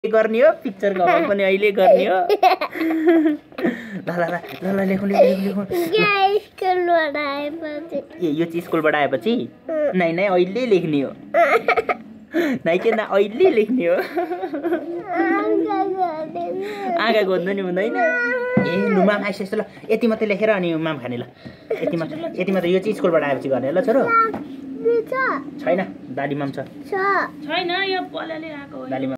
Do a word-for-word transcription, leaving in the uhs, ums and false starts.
गर्ने हो पिक्चरको हल पनि अहिले गर्ने हो ल ल ल ल ल लेखौँ लेखौँ स्कुलबाट आएपछि ए यो चाहिँ स्कुलबाट आएपछि नै नै अहिले लेख्ने हो नै के न अहिले लेख्ने हो आँखा गोद्नु नि हुँदैन ए लु माम आइसकेछ ल यति मात्रै लेखेर अनि माम खाने ल यति मात्र यति मात्र यो चाहिँ स्कुलबाट आएपछि गर्ने ल छोरो छैन दादी माम छ छैन यो बलले आएको दादी